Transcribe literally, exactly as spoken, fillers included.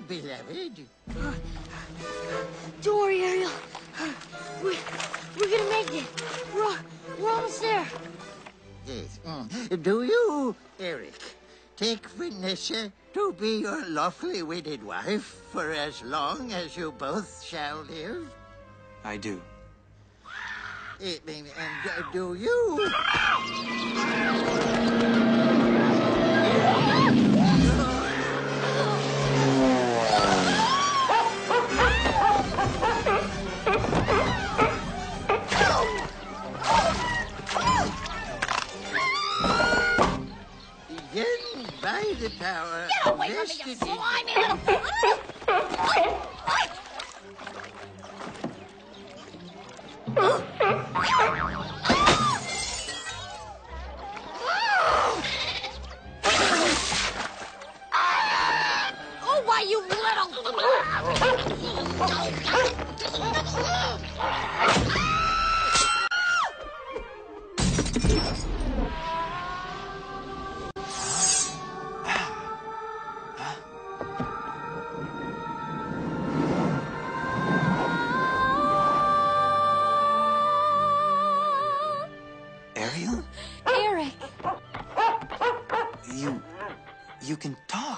beloved. Don't worry, Ariel. We, we're gonna make it. We're, we're almost there. Yes. Mm. Do you, Eric, take Vanessa to be your lawfully wedded wife for as long as you both shall live? I do. Eh, And uh, do you... Then by the power Get away from me, vested you in- slimy little... Oh, why, you Ariel? Eric. You... you can talk.